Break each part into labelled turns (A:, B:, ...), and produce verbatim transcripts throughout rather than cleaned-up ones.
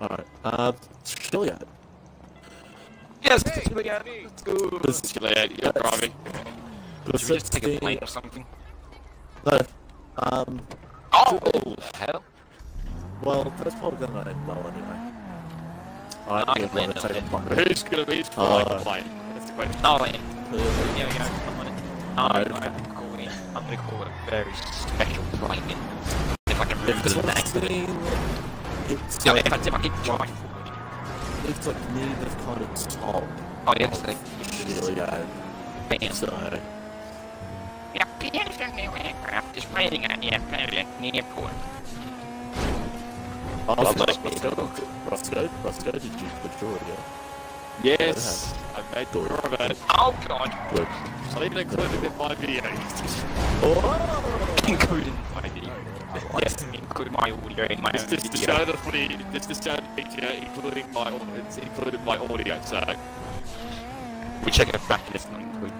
A: Alright, uh, Australia.
B: Yes, hey, Australia, let's go. Australia, you're driving. Should we just take a plane or something?
A: No. Um...
B: Oh, oh hell.
A: Well, that's probably gonna end well anyway. Alright,
B: I
A: I'm
B: can
A: gonna
B: land
A: take a
B: on
A: plane.
B: it. Who's gonna be flying the plane? That's the question. I'll land. Here we go, come on it. No, I'm gonna call it, I'm gonna call it a very special plane. If I can remember the name.
A: It's
B: yeah,
A: like,
B: if I, if I keep trying.
A: It's like near the kind of top.
B: Oh, yes, they...
A: Australia.
B: Bam.
A: So...
B: Yeah, Penske new aircraft is waiting at the airport.
A: Oh, Roscoe, Roscoe, Roscoe, did you withdraw it?
B: Yes, I made the draw of it. Oh god!
A: Good.
B: I even included in my video.
A: Oh!
B: Included in my video. Yes, including my audio in my own video. This is to show the footy, this is to show the picture, including my audio, it's included my audio, so... Which I go back and it's not included.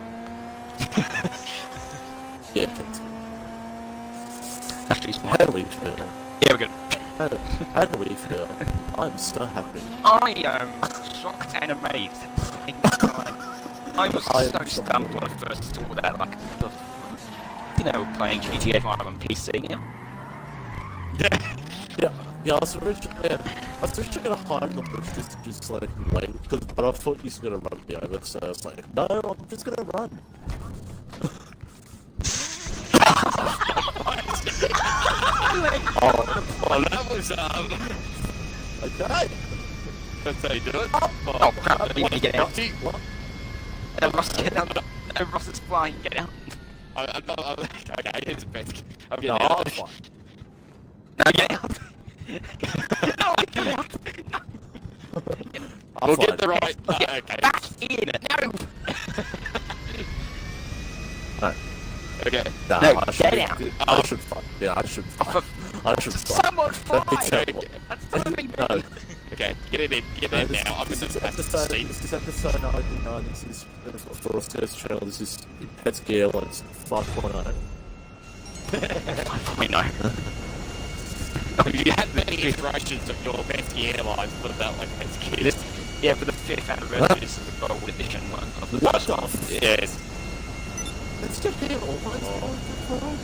A: Yeah, thanks.
B: Actually,
A: How do we feel?
B: Yeah, we're good.
A: How do, how do we feel? I'm so happy.
B: I am shocked and amazed. I was
A: I
B: so stumped when I first saw that, like, the, you know, playing G T A five on P C. Yeah. Yeah.
A: Yeah, yeah, I was originally, yeah, I was originally gonna hide in the bush just, just like wait, cause, but I thought you were gonna run me over, so I was like, no, I'm just gonna run.
B: oh, well, that was, um...
A: Okay.
B: That's how you do it. Oh, oh crap, I need to get out.
A: What?
B: Uh, Ross, get out. Uh, Ross is flying, get out. I, I'm not, I'm, okay, here's a Penske. I'm getting
A: no,
B: out.
A: I'm fine.
B: No, get out. No, get out.
A: I'm
B: we'll
A: fine.
B: get the right... Uh, okay. Back in. No.
A: No.
B: Okay.
A: Nah,
B: no,
A: I
B: get
A: should,
B: out.
A: I
B: Oh.
A: should fight. Yeah, I should fight. I should fight.
B: Someone fly!
A: Okay.
B: That's something.
A: No.
B: Okay, get in, get
A: No,
B: in
A: this,
B: now. I'm
A: this,
B: gonna
A: is
B: have to
A: episode,
B: see.
A: this is episode ninety-nine. This is for Roscoe's channel. This is Penske Airlines five point oh.
B: five point oh. If you had many iterations of your Penske Airlines, put it that like Penske. This, yeah, for the fifth anniversary, this is the gold edition one of the
A: What
B: first
A: the
B: one.
A: f-
B: Yes.
A: Let's get here almost. Oh.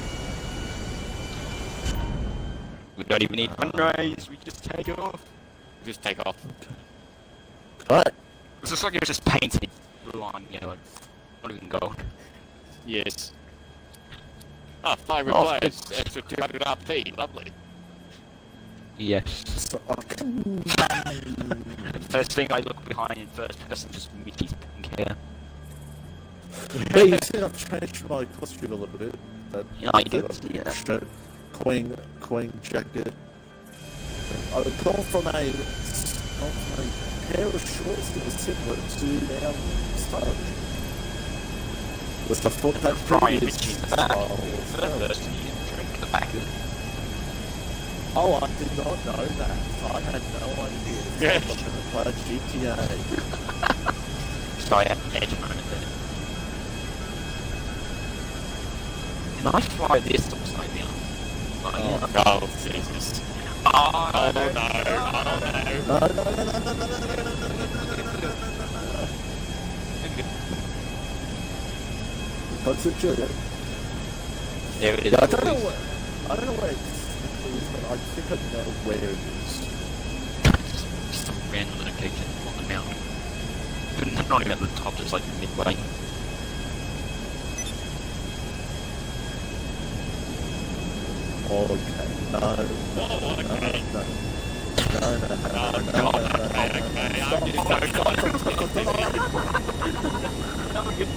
B: We don't even need one raise, we just take off. We just take off.
A: Right.
B: It's just like it was just painted line yellow, not even gold. Yes. Ah, fly replay, it's extra two hundred R P, lovely. Yes.
A: So, okay.
B: First thing I look behind in first person, just Mickey's pink hair.
A: Hey, you see I've changed my costume a little bit. That,
B: Yeah, I did.
A: that
B: Yeah.
A: shirt, Queen, Queen jacket. I would go from a, from a pair of shorts that was similar to our style. Which I thought that
B: Brian
A: previous
B: Ritchie's
A: style
B: back.
A: was
B: First, you drink the back of it.
A: Oh, I did not know that. I had no idea.
B: Yeah.
A: I'm going to play G T A.
B: So I had an edge moment there. Can I fly this upside down? Oh, yeah. Oh, Jesus. Oh, oh no, no, oh no.
A: No, no, no, no, no, no, no, no, no, no. That's a joke.
B: There it is.
A: Yeah, I don't know what, I don't know where it is, but I think I know where it is.
B: Just some random location on the mountain. But not even at the top, just like midway.
A: Okay, no, no,
B: Oh,
A: no,
B: okay.
A: no, no, no, no, no, no, no,
B: okay, okay, I'm just so No, good.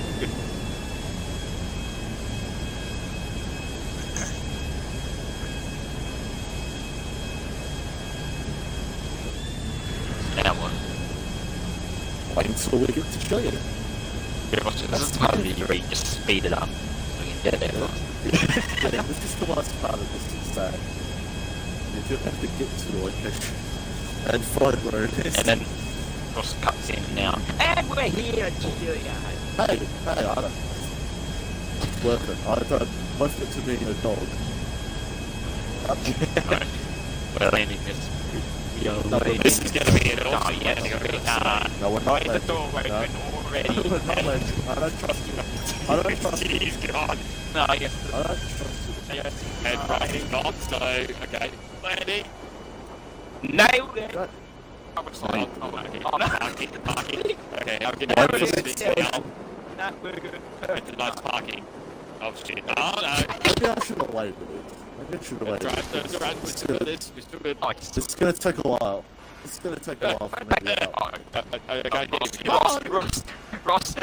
B: Now what?
A: wait until we get to show you.
B: This is part of the rate, just speed it up. So we can get there.
A: Yeah, this is the last part of this to say. You just have to get to the location and find where it is.
B: And then Ross cuts in now. And we're here at Julia.
A: Hey, hey, I don't. It's worth it. I don't. Worth it to being a dog.
B: We're landing this. We Yo,
A: No,
B: this is gonna be an awesome. Oh, yeah, it's gonna be uh,
A: no, we're not
B: the
A: leaving.
B: door open
A: No.
B: already.
A: We're not leaving. I don't trust you. I don't trust you.
B: He's gone. No, yes.
A: I don't trust you.
B: Yes. And right, not so. Okay, landing. Nailed it.
A: Right.
B: Oh, it's not. Oh, okay. Oh, no. Parking, parking. Okay, I'm gonna
A: Wait
B: do
A: for
B: this
A: the
B: thing now.
A: explosion.
B: No, we're good. It's a nice parking. Oh shit. Oh no.
A: Maybe I should have waited. Maybe I should have
B: That's
A: waited.
B: right, that's right. We're still good. We're still good. Oh,
A: This is gonna take a while. This is gonna take a while for me to get out.
B: Oh, okay. Ross, Ross, Ross.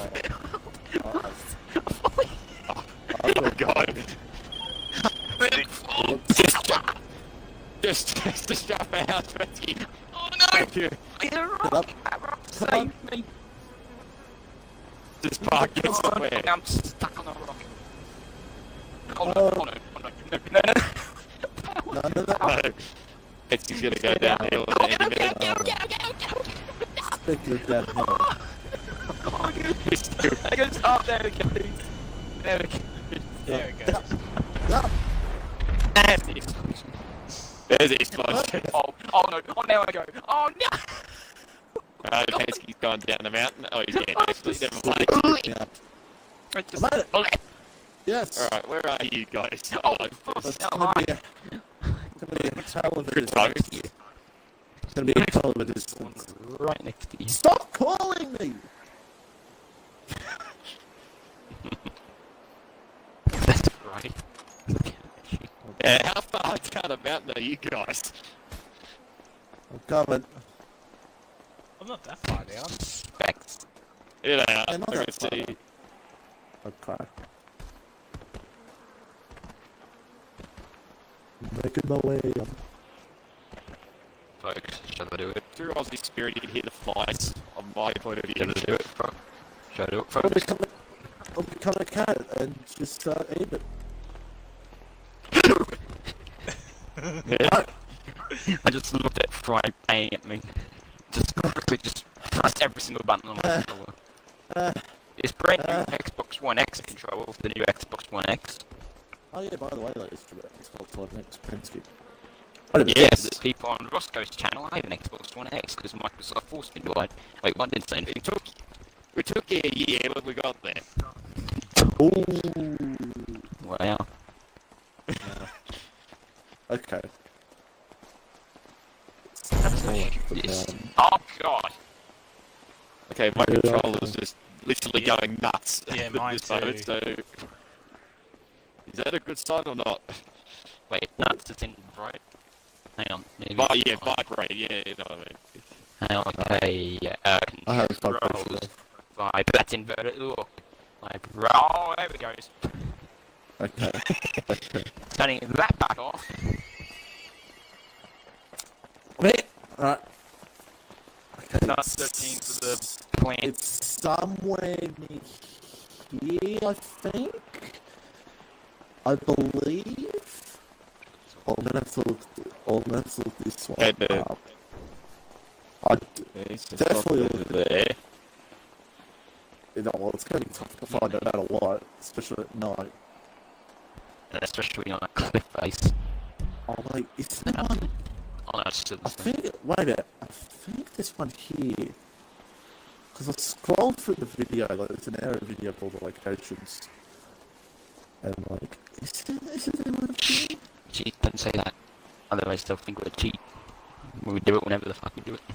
B: Oh my god. Just, just, just drop out, Penske. Oh no! Thank you.
A: Get up.
B: Save me. Just park it somewhere. I'm stuck on a rock. Oh no, oh no, oh no, no, no, no.
A: No, no, no.
B: No. Penske's gonna go downhill in any minute.
A: Speaking of downhill.
B: I go, oh, there we go. There we go. There we go. There's the explosion. There's the explosion. Oh, oh no, oh now I go. Oh no! Uh, Penske's gone down the mountain. Oh, he's dead. Actually, never mind.
A: Yeah.
B: I just,
A: I made it.
B: oh,
A: Yes.
B: alright, where are you guys?
A: Oh,
B: Oh,
A: it's gonna be a, it's gonna be a hell of a
B: good time.
A: distance. It's gonna be a hell of a distance.
B: Right next to you.
A: Stop calling me!
B: That's right. Yeah, how far down the mountain are you guys?
A: I'm coming.
C: I'm not that far down.
B: Specs. Here they are.
A: I'm not
B: Let's
A: that far
B: see.
A: down. Okay. Making my way up.
B: Folks, shall I do it? Through Aussie spirit, you can hear the flies on my point of view. Shall I do it, bro? Shall I do it,
A: I'll
B: folks?
A: become a, I'll become a cat and just uh, eat it.
B: Yeah. I just looked at Fry paying at me. Just quickly, just pressed every single button on my controller.
A: Uh,
B: It's brand new
A: uh,
B: Xbox One X controller for the new Xbox One X.
A: oh yeah, by the way, ladies and gentlemen, Xbox One X Penske.
B: Yes, the people on Roscoe's channel, I have an Xbox One X because Microsoft forced me to buy it. Wait, one didn't say anything. It took, it took a year, but we got there.
A: Ooh.
B: Wow.
A: Okay.
B: Yes. Oh god. Okay, my
A: Yeah.
B: controller's just literally
C: Yeah.
B: going nuts
C: Yeah,
B: at
C: mine
B: this moment,
C: too.
B: so... Is that a good sign or not? Wait, nuts is in right? Hang on, maybe... Oh, yeah, vibrate, yeah, you know what I mean. Hang on, okay, yeah, uh,
A: I have
B: controls,
A: vibration.
B: vibe, that's inverted, look. Vibrate, oh, there we go.
A: Okay. Okay.
B: Turning that back off.
A: Wait. Alright. Okay.
B: Nuts thirteen to the plant.
A: It's somewhere near here, I think. I believe. Oh, I'm gonna have to look. Oh, I'm gonna have to look this one
B: Okay, the-
A: up. I d- definitely look at
B: there.
A: you know, well, it's gonna be tough to find no matter what, especially at night.
B: Especially on a cliff face.
A: Oh wait, is there one?
B: Oh no, it's still
A: I
B: the same.
A: think. Wait a minute. I think there's one here. Because I scrolled through the video, like it's an hour video of all the locations, and like, is there, is there one here?
B: Cheat, don't say that. Otherwise they'll think we're a cheat. We do it whenever the fuck we do it.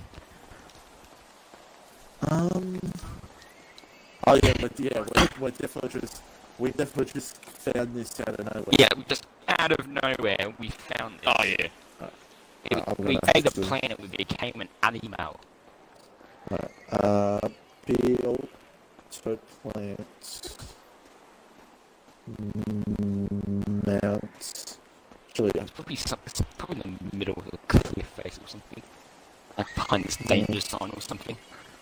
A: Um. Oh yeah, but yeah, we're, we're definitely just we definitely just found this out of nowhere.
B: Yeah, we just out of nowhere we found this. Oh yeah. It,
A: I'm
B: we
A: gonna
B: made a
A: have to-
B: planet, we became an animal.
A: Right. Uh, build to plant mounts. Actually,
B: It's probably some, it's probably in the middle of a cliff face or something. Like behind this danger sign or something.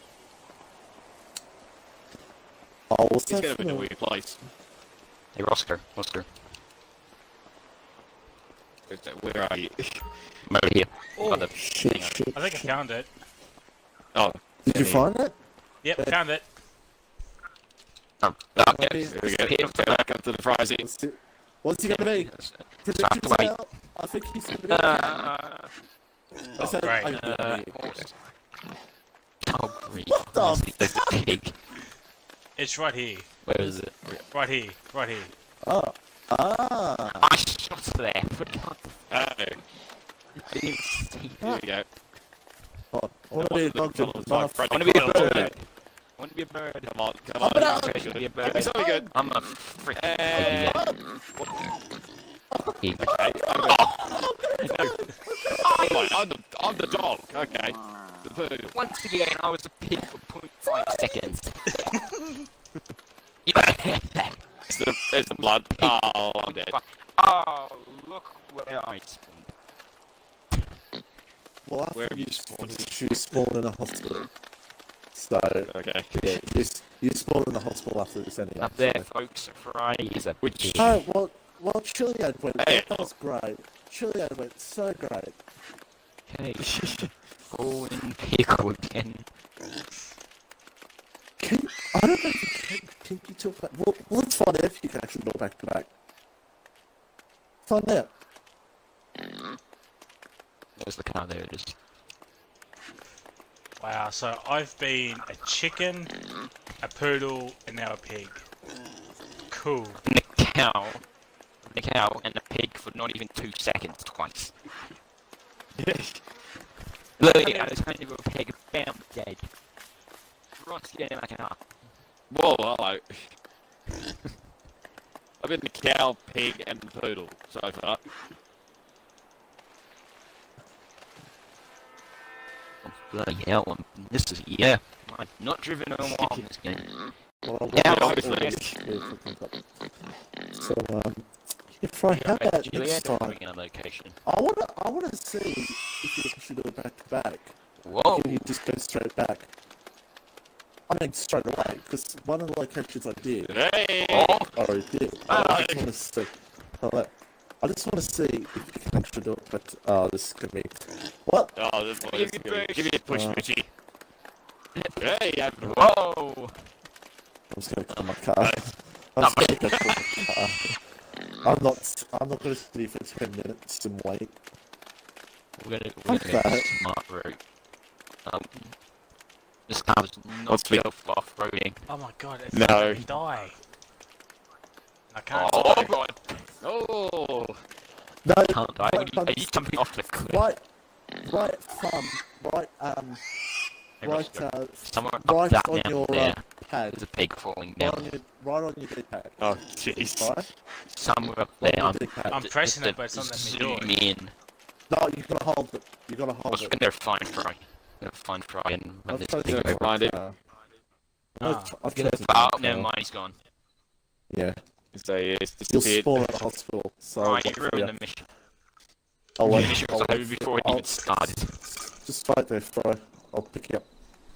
A: oh, what's
B: It's
A: that
B: gonna be a
A: for?
B: weird place. Hey Oscar, Oscar. Where are you? I'm over here.
C: Oh,
B: Got the
A: Shit,
B: thing on.
A: shit.
C: I think I found it.
B: Oh.
A: Did you find it?
C: Yep, found it.
B: Oh, oh yeah,
A: Okay.
B: there we go. Here, back up to the frizzy.
A: What's it, what's he gonna be?
B: Start
A: Predictions
B: to wait.
A: out. I think he's gonna be.
B: Uh,
A: I said
C: great.
A: I
B: Uh,
A: pig.
B: horse. Cow breed.
A: What the
B: Honestly, there's a pig.
C: It's right here.
B: Where is it?
C: Right here. Right here.
A: Oh. Ah.
B: I shot there. For God.
D: Oh,
B: I didn't see
D: there we go.
A: Oh, I want to be a dog jump as well.
D: Fred
B: I want to be a
D: Quill,
B: bird.
D: isn't it?
B: I want to be a bird.
D: Come on, come
A: Oh,
D: on.
A: but I-
D: Okay,
B: I want to be a
D: good.
B: bird.
D: It's very good.
B: I'm a freaking
D: Hey.
B: idiot.
D: Okay, I'm good. Oh my, I'm the, I'm the dog. Okay. The bird.
B: Once again, I was a pig for zero point five seconds. Yeah.
D: There's the, there's the blood. Oh, I'm dead.
B: Oh, look where I spawned.
A: Well, after
D: Where have
A: you
D: you spawned?
A: spawned? You spawned in a hospital. So,
D: Okay.
A: yeah, you, s- you spawned in the hospital after this anyway.
B: Up there,
A: so.
B: folks, Friday is a
D: Which-
B: pig.
A: Oh, well, well, Chiliad went,
D: Hey.
A: that was great. Chiliad went so great.
B: Okay. Falling pickle again.
A: Can, I don't know if you can, can you talk back, well, let's find out if you can actually go back to back. Find out.
B: There's the car, there it is.
C: Wow, so I've been a chicken, a poodle, and now a pig. Cool.
B: And the cow, the cow and the pig for not even two seconds twice. Look, I was trying to go a pig, bam, dead. Ross getting like an up.
D: Whoa, hello. I've been the cow, pig, and the poodle so far.
B: Oh, bloody hell, I'm, this is, yeah. I've not driven in a while in this game.
A: Well,
B: Yeah,
A: well,
D: obviously.
A: So, um, if I have that
B: Juliet,
A: next time,
B: coming in a location.
A: I wanna, I wanna see if you actually do it back to back.
B: Whoa!
A: Can you just go straight back? I mean, straight away, because one of the locations I did,
D: Hey!
B: Oh!
A: I already did. I just want to see. Hello. I just want to see if you can actually do it, but, oh, this is gonna be. What?
D: Oh, this one is
B: Give me
D: good.
B: push.
D: Give me a push,
A: Uh,
D: Richie. Hey, I'm
B: Whoa!
A: I'm just gonna call my car. I'm just gonna go call my car. I'm not, I'm not gonna sit here for ten minutes and wait.
B: We're gonna, we're
A: Fuck
B: gonna go
A: that.
B: smart route. Um, this car's not
D: What's the-
B: built for off-roading.
C: Oh my god, it's
D: No.
C: gonna die. I can't
B: Oh
C: die.
B: god!
D: Oh!
A: No,
B: Can't die. Are
A: right,
B: you,
A: um,
B: are you jumping off the cliff?
A: right, right, thumb, right, um,
B: Hey,
A: right,
B: Roscoe,
A: uh,
B: somewhere up
A: right
B: that
A: on
B: down
A: your
B: there,
A: uh, pad,
B: there's a pig falling
A: right
B: down.
A: on your, right on your D-pad,
D: Oh, jeez.
A: right?
B: Somewhere up
A: Right
B: there.
A: on
B: I'm,
A: your D-pad.
C: I'm
B: just
C: pressing
B: to
C: it, but it's not letting me do
B: zoom
C: it.
B: in.
A: No, you gotta hold it. You gotta
B: I
A: hold
B: was
A: it.
B: going there fine fry. I'm gonna find fry and run
A: I've
B: this
A: tried
B: pig
A: to
D: over.
B: over.
D: Find it.
A: uh,
C: Ah.
A: I've, I've tried to
B: Oh,
A: do
B: never
A: it,
B: mind, he's gone.
A: Yeah,
D: So, yeah, it's
A: you'll
D: disappeared.
A: spawn at the hospital. So
B: Right,
A: wait
B: you
A: for
B: ruined
A: you.
B: the mission.
A: I'll
B: The
A: wait.
B: mission
A: I'll
B: was
A: wait
B: over
A: for-
B: before it
A: I'll-
B: even started.
A: Just wait there, Fro. I'll pick you up.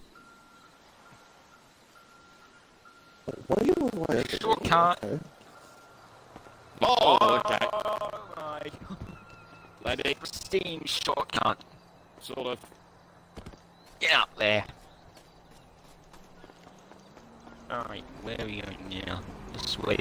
A: Wait, why are you all the way over there?
B: Shortcut.
A: Okay.
D: Oh, okay.
B: Oh my
D: Lady,
B: pristine shortcut.
D: sort of.
B: Get up there. Alright, where are we going now? This way.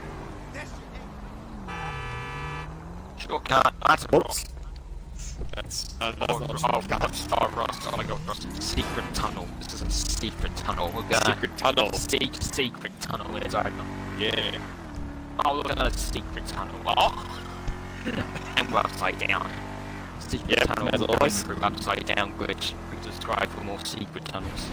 B: Shortcut. That's a rock.
A: Whoops.
D: That's, uh,
B: Oh,
D: that's
B: oh,
D: not
B: God, oh, Ross, oh my god, Ross, secret tunnel. This is a secret tunnel. We're gonna
D: secret tunnel.
B: secret secret tunnel. It's over.
D: Yeah.
B: Oh, look at another secret tunnel. Oh, and we're upside down. Secret
D: Yep,
B: tunnel.
D: as
B: Going
D: always.
B: through upside down glitch. We subscribe for more secret tunnels.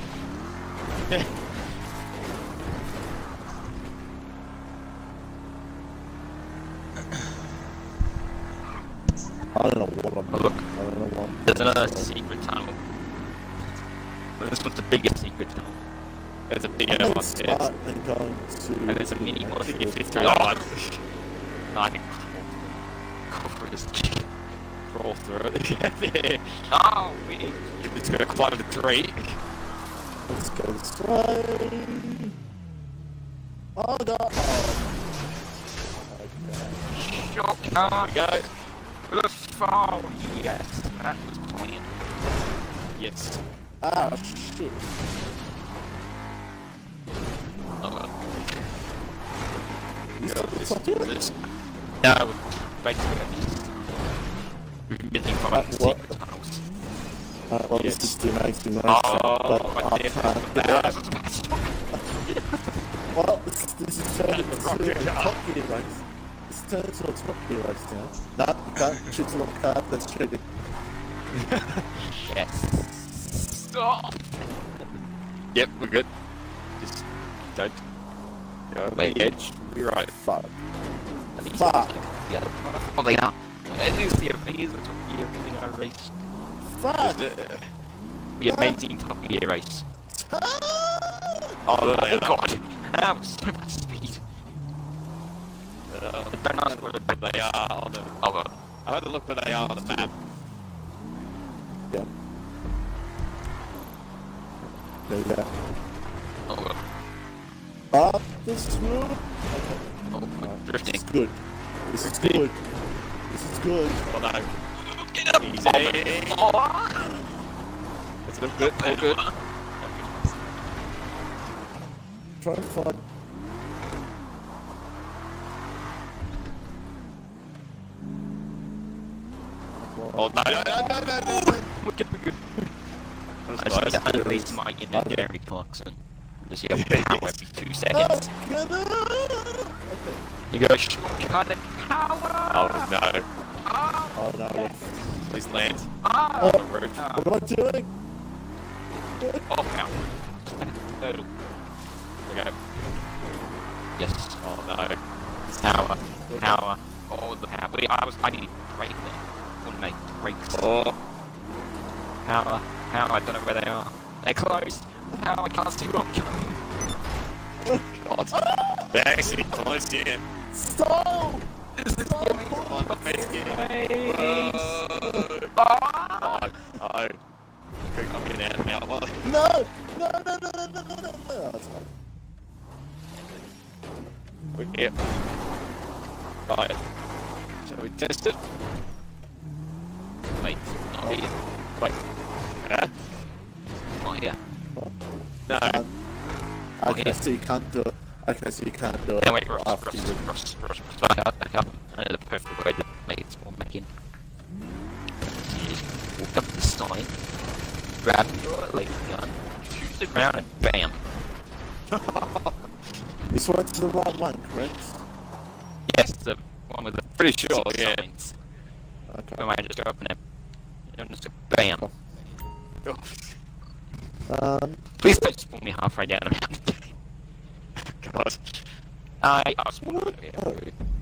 A: I don't know what I'm
B: Oh, look.
A: I don't know what.
B: There's another secret tunnel. But this one's the biggest secret tunnel.
D: There's a big
A: I'm
D: one.
A: not
D: Yes.
A: smart and going to.
B: And there's a mini one.
D: I think it's
A: actually-
D: through that one.
B: I can crawl through this chicken.
D: Crawl through it.
B: Oh, we.
D: You're just gonna climb the tree.
A: Let's go this way. Oh no! Oh. Okay.
B: Shortcut.
D: Go.
B: The fall. Yes, that was planned.
D: Yes.
A: Ah, shit.
B: Oh well.
A: You
D: Go
A: still
D: this,
A: something?
D: this.
B: No, basically, we've been missing from
A: Uh,
B: the
A: what?
B: secret tunnels.
A: Alright, well,
B: Yes.
A: this is the amazing race.
B: Oh,
A: but
B: I
A: I
B: did
A: can't get
B: that.
A: out. Well, this, this is turning into a Top Gear race. This turns into a Top Gear race now. No, you can't shoot a card, that's cheating.
B: Yes. Oh. Yep, we're good. Just don't go over the edge. Be right.
A: Fuck. Fuck.
B: Yeah. Oh, they are. It is the amazing Top Gear thing I race.
A: Fuck.
B: The amazing Top Gear race.
A: Ah!
B: Oh, oh god. That was so much speed. Uh, I don't know where they are on the... Oh god. I had to look where they are on the map.
A: Yeah. There you go.
B: Oh god.
A: Up the swoop. Okay.
B: Oh,
A: Right.
B: drifting.
A: This is good. This is good. This is good.
B: Oh no. Get up! Easy! Oh. It's good, good, all good.
A: Try and find...
B: Oh no, no, no, no, no, no. We're good, we're good. I just need to unleash my inner Gary Clarkson. Just yell power every two seconds. You go shortcut and power! Oh no.
A: Oh no.
B: Please land.
A: Oh,
B: On the roof.
A: what am I doing?
B: Oh, power. Hurdle. There we go. Yes. Oh no. Power. Power. Oh, the power. Wait, I was. I need to brake there. One make brakes. Oh. Power. Power. I don't know where they are. They're close. Power. I can't see where I'm going. Oh god. They're actually close here.
A: Stop!
B: This is going on. Oh, oh. I'm getting out now. Well,
A: No! No, no, no, no, no, no, no, no. That's fine.
B: we're here. Right. Shall we test it? Wait, not here. Wait. Huh? Not here. No.
A: Um, okay,
B: Okay.
A: so you can't do it. Okay, so you can't do it.
B: No, wait, Ross,
A: after
B: Ross,
A: you-
B: Ross, Ross, Ross, back up, back up. I know the perfect way to make it spawn back in. So you just walk up to the side, grab your laser gun, shoot the ground, and bam.
A: This one's the right one, correct?
B: Yes, the one with the
D: Pretty sure,
B: six
D: yeah.
B: signs.
A: Okay.
B: So I just open it, and just go bam.
A: Um,
B: Please don't spawn me halfway down the mountain. God. I I was wondering.
A: Oh.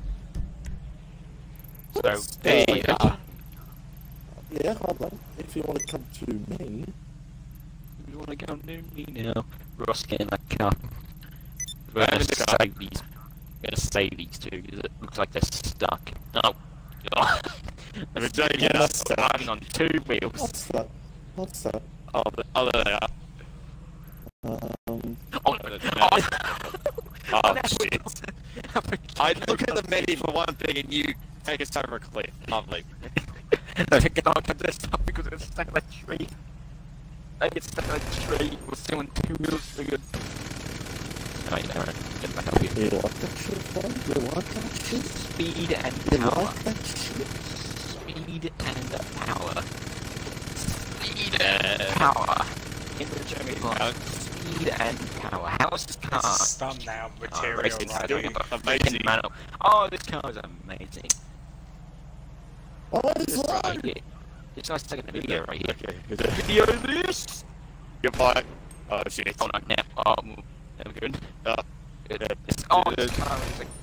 B: So
A: What's
B: there
A: that?
B: you go.
A: yeah, hold on. If you want to come to me,
B: You wanna go near me now? Ross, get in that car. We're
D: I'm
B: gonna
D: in the car.
B: save these. We're gonna save these two because it looks like they're stuck. No. Oh.
D: We're doing
B: Get
D: it.
B: us driving on two wheels.
A: what's that? What's that?
D: Oh, the, oh, there they are.
A: Um,
B: Oh,
D: no, no,
B: oh,
D: Oh,
B: that's-
D: shit. I look at the menu for one thing and you take us over a cliff. Lovely.
B: No, get on to this stuff because it's stuck in a tree. I get stuck in a tree. We're still in two wheels. We're good. Alright, alright. Get back up here.
A: you like that shit, bud? You like that shit?
B: Speed and
A: You
B: power.
A: like that shit?
B: Speed and power. Speed and power. In the German line. Speed and power. How is this car?
C: This is thumbnail
B: Oh,
C: material
B: racing
C: right
B: doing
C: here.
D: Amazing.
B: manual. Oh, this car is amazing.
A: Oh, it's
B: This right
A: right.
B: here. It's nice taking a video right here.
D: Okay, is it?
B: Video this.
D: Goodbye. Oh, shit.
B: Oh no, now. Oh, there we go.
D: Oh.
B: Good. It's, oh, this car is a